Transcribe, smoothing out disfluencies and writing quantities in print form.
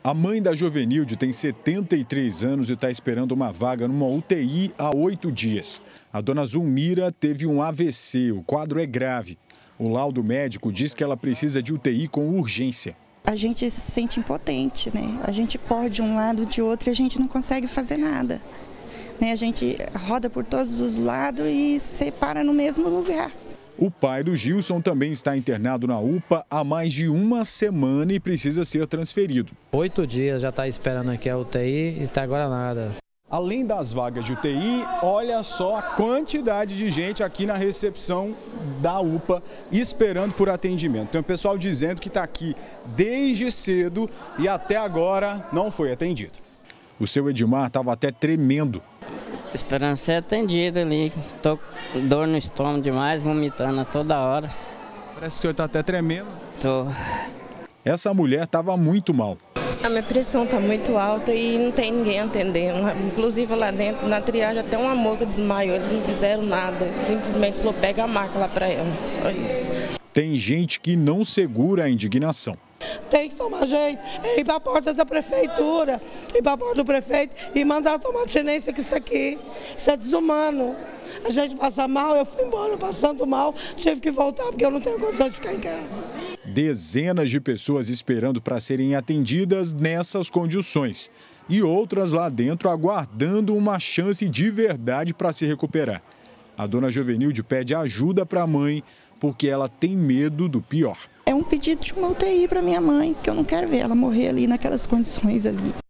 A mãe da Jovenilde tem 73 anos e está esperando uma vaga numa UTI há 8 dias. A dona Zulmira teve um AVC, o quadro é grave. O laudo médico diz que ela precisa de UTI com urgência. A gente se sente impotente, né? A gente corre de um lado, de outro e a gente não consegue fazer nada. A gente roda por todos os lados e se para no mesmo lugar. O pai do Gilson também está internado na UPA há mais de uma semana e precisa ser transferido. 8 dias já está esperando aqui a UTI e até agora nada. Além das vagas de UTI, olha só a quantidade de gente aqui na recepção da UPA esperando por atendimento. Tem o pessoal dizendo que está aqui desde cedo e até agora não foi atendido. O seu Edmar estava até tremendo. Esperando ser atendido ali, tô com dor no estômago demais, vomitando a toda hora. Parece que o senhor está até tremendo. Tô. Essa mulher estava muito mal. A minha pressão está muito alta e não tem ninguém atendendo. Inclusive lá dentro, na triagem, até uma moça desmaiou, eles não fizeram nada. Simplesmente falou, pega a maca lá para ela, só isso. Tem gente que não segura a indignação. Tem que tomar jeito, ir para a porta da prefeitura, ir para a porta do prefeito e mandar tomar abstinência que isso é desumano. A gente passa mal, eu fui embora passando mal, tive que voltar porque eu não tenho condição de ficar em casa. Dezenas de pessoas esperando para serem atendidas nessas condições e outras lá dentro aguardando uma chance de verdade para se recuperar. A dona Jovenilde pede ajuda para a mãe porque ela tem medo do pior. É um pedido de uma UTI para minha mãe, que eu não quero ver ela morrer ali naquelas condições ali.